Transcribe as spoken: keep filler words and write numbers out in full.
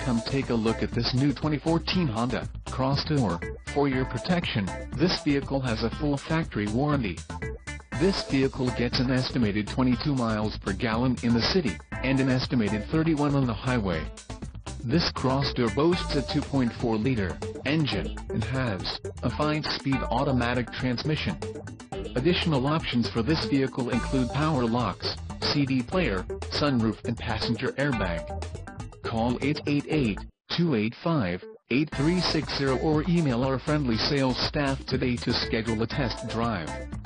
Come take a look at this new twenty fourteen Honda Crosstour. For your protection, this vehicle has a full factory warranty. This vehicle gets an estimated twenty-two miles per gallon in the city, and an estimated thirty-one on the highway. This Crosstour boasts a two point four liter engine, and has a five-speed automatic transmission. Additional options for this vehicle include power locks, C D player, sunroof and passenger airbag. Call eight eight eight, two eight five, eight three six zero or email our friendly sales staff today to schedule a test drive.